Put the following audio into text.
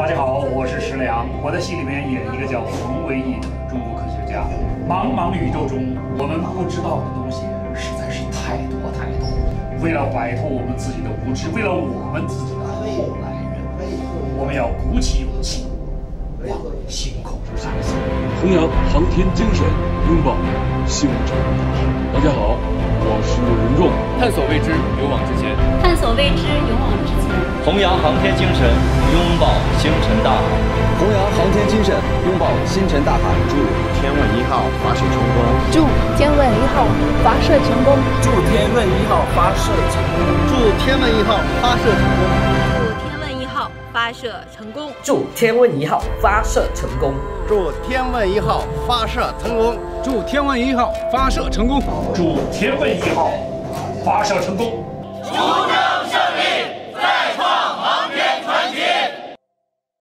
大家好，我是石良，我在戏里面演一个叫冯维义的中国科学家。茫茫宇宙中，我们不知道的东西实在是太多太多。为了摆脱我们自己的无知，为了我们自己的后来人，我们要鼓起勇气，往星空上走。 弘扬航天精神，拥抱星辰大海。大家好，我是任重。 探索未知，勇往直前。 探索未知，勇往直前。 弘扬航天精神，拥抱星辰大海。 弘扬航天精神，拥抱星辰大海。 祝天问1号发射成功！ 祝天问1号发射成功！ 祝天问1号发射成功！ 祝天问1号发射成功！ 祝天问1号发射成功！ 祝天问1号发射成功！ 祝天问1号发射成功！ 祝天问1号发射成功！祝天问1号发射成功！